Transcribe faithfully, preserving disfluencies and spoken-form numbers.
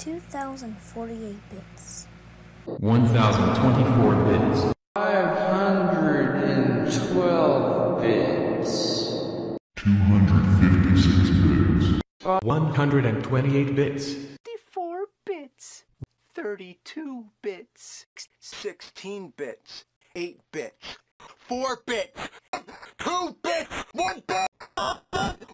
two thousand forty-eight bits. one thousand twenty-four bits. five hundred twelve bits. two hundred fifty-six bits. one hundred twenty-eight bits. fifty-four bits. thirty-two bits. sixteen bits. eight bits. four bits. two bits. one bit.